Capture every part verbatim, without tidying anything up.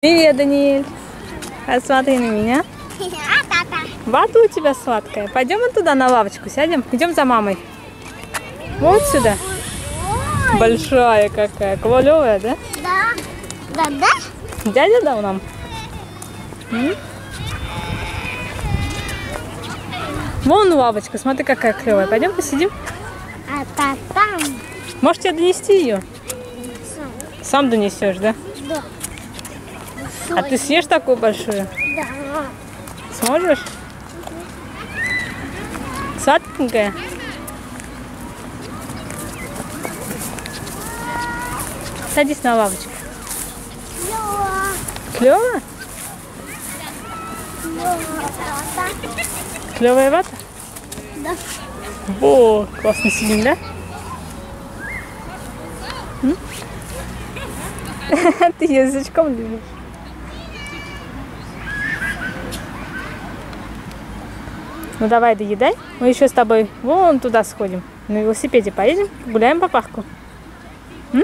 Привет, Даниэль. Посмотри на меня. Вата у тебя сладкая. Пойдем вот туда на лавочку сядем. Идем за мамой. Вот сюда. Большая какая. Клевая, да? Да. Да, да? Дядя дал нам. М? Вон лавочка. Смотри, какая клевая. Пойдем посидим. А там. Можешь тебе донести ее? Сам. Сам донесешь, да? Да. А ты съешь такую большую? Да. Сможешь? Сладенькая? Садись на лавочку. Клево. Клево? Клевая вата? Да. О, классно сидим, да? М? Ты язычком любишь. Ну давай доедай. Мы еще с тобой вон туда сходим. На велосипеде поедем, гуляем по парку. М?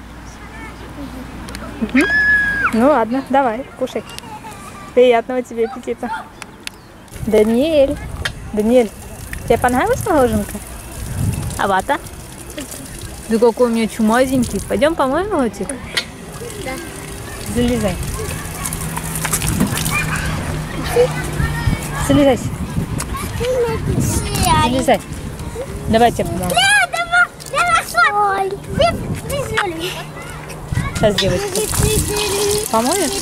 Угу. Ну ладно, давай, кушай. Приятного тебе аппетита. Даниэль. Даниэль, тебе понравилась мороженка? А вата? Да какой у меня чумазенький. Пойдем помоем ротик? Да. Залезай. Залезай. Залезай. Давай я тебе помогу. Сейчас, девочка. Помоешь?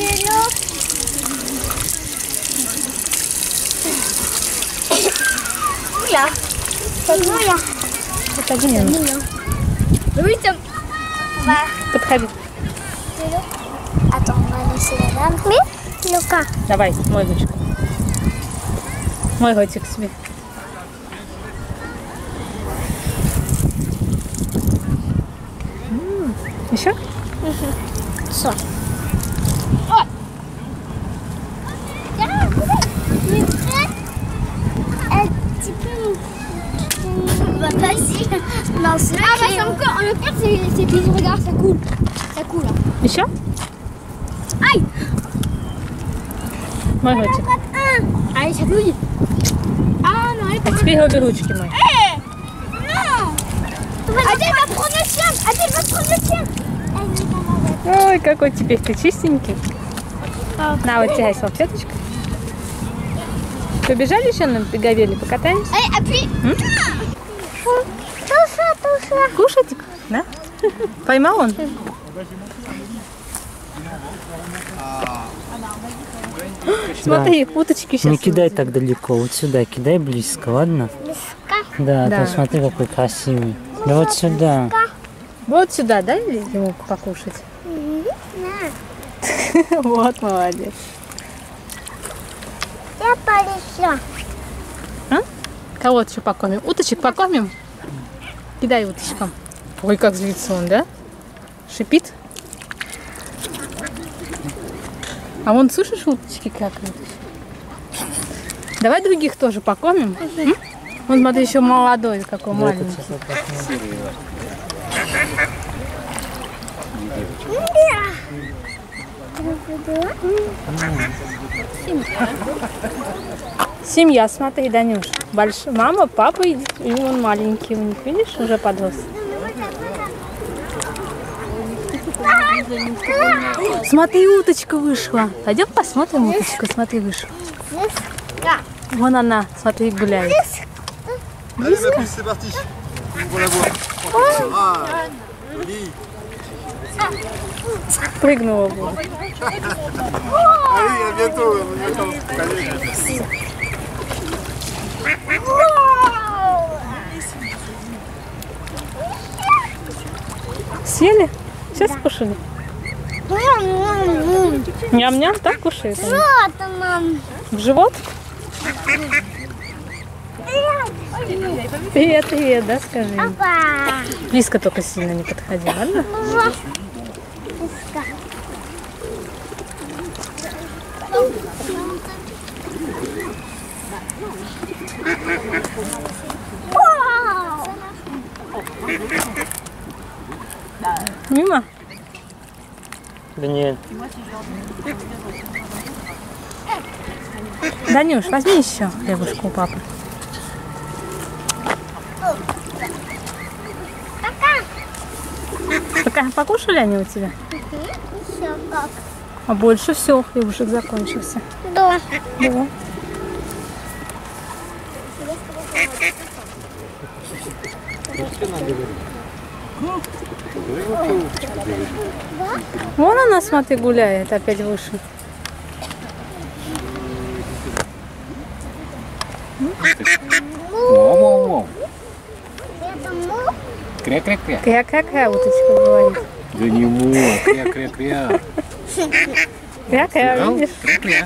Я. Я. Подходи мне. Подходи. Attends, on va laisser la dame. Mais, Luca. Давай, мой ручку. Мой ротик себе. М-м, еще? Все. Vas-y. Non, c'est ah, bah, c'est encore. Le pire, c'est que regarde, ça coule. Ça coule. Еще? Aïe. Мой ротик. Allez, ça coule. Ah non, elle est А теперь обе ручки мои. Eh non. Adèle va prendre le tien. Adèle va prendre le tien. Ой, какой теперь ты чистенький. На, вот тебе салфеточка. Побежали еще на беговеле, покатаемся? Allez, appuie. М? Туша, туша. Кушать? Да? Поймал он? Смотри, уточки сейчас. Не кидай так далеко, вот сюда, кидай близко, ладно? Да, Да. а то смотри, какой красивый. Да вот сюда. Вот сюда, да, или ему покушать? Вот, молодец. Я полечу. А? Кого еще покормим? Уточек покормим? Кидай уточкам. Ой, как злится он, да? Шипит. А вон, слышишь, уточки какают? Давай других тоже покормим. М? Вон, смотри, еще молодой, какой маленький. Семья, смотри, Данюш. Больш... Мама, папа и, и он маленький у них, видишь, уже подрос. Смотри, уточка вышла. Пойдем посмотрим уточку, смотри, вышла. Вон она, смотри, гуляет. Близко? Прыгнула в воду. Съели? Сейчас кушали? Ням-ням, так кушает? Вот он. В живот? Привет, привет, да, скажи? Опа. Близко только сильно не подходи, ладно? Мимо? Даниэль. Данюш, возьми еще хлебушку у папы. Пока покушали они у тебя? Еще как. А больше все, хлебушек закончился. Да. Да. Вон она, смотри, гуляет, опять вышла. Во-во-во. Это мух. Кря-кря-кря. Кря-кря-кря, уточка говорит. Да не мух, кря-кря-кря. Кря-кря, Слыхал? видишь? Кря-кря.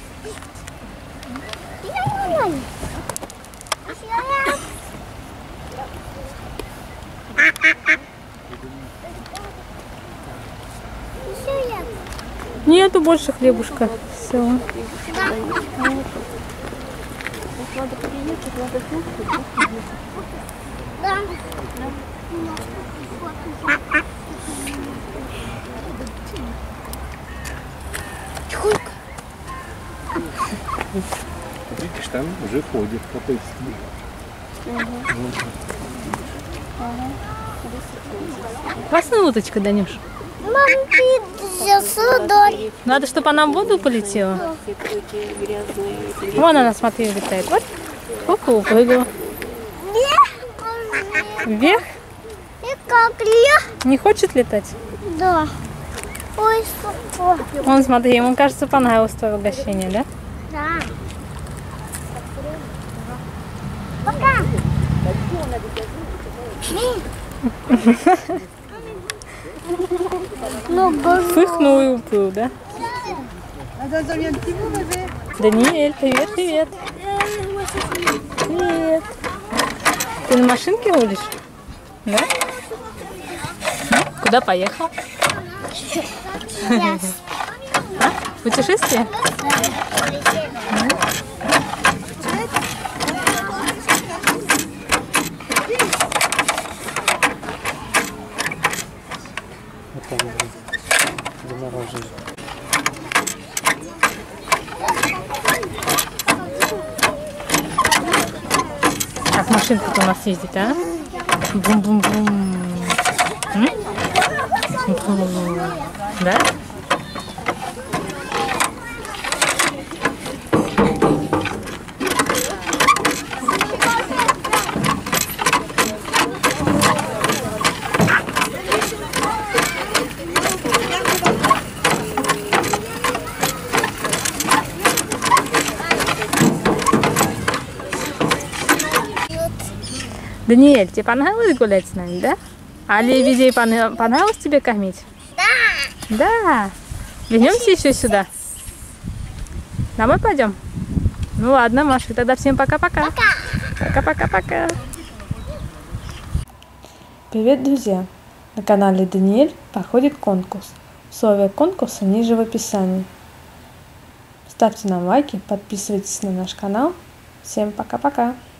Еще я. Нету больше хлебушка. Все. Да. Тихонько. Видишь, там уже ходит какой-то. Классная уточка, Данюш. Мам, видишь, сюда. Надо, чтобы она в воду полетела. Вон она, смотри, летает. Вот. Оп, упрыгала. Вверх? И как я? Не хочет летать? Да. Ой, сука. Вон, смотри, ему, кажется, понравилось твое угощение, да? Да. Пока. Ну, боже. Фыркнул и уплыл, да? Даниэль, привет, привет. Привет. Ты на машинке водишь? Да? Ну, куда поехал? Yes. А? Путешествие? Замороженный. Как машинка-то у нас ездит, а? Бум-бум-бум. М? Бум. Да? Даниэль, тебе понравилось гулять с нами, да? А лебедей пон- понравилось тебе кормить? Да. Да. Вернемся еще сюда. Домой пойдем? Ну ладно, Маша, тогда всем пока-пока. Пока-пока-пока. Привет, друзья! На канале Даниэль проходит конкурс. Условия конкурса ниже в описании. Ставьте нам лайки, подписывайтесь на наш канал. Всем пока-пока!